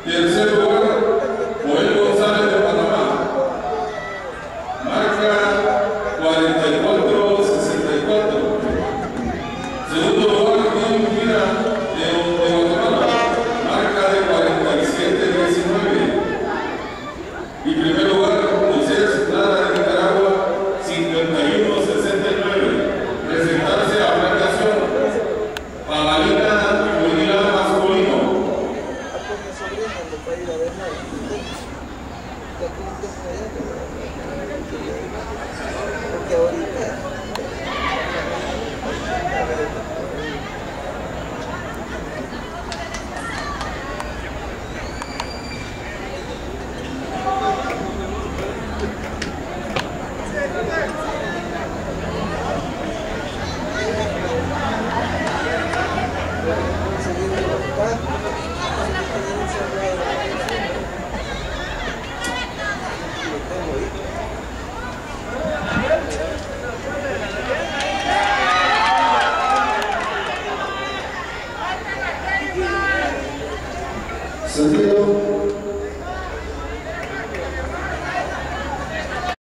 Tercer lugar, Joel González de Panamá. Marca 44-64. Segundo lugar, Diego Mira de Guatemala. Marca de 47-19. Y primer lugar, Moisés Lara de Nicaragua, 51-69. Presentarse a Blancación, Pagalina Juvenil masculino. Porque ahorita Sentido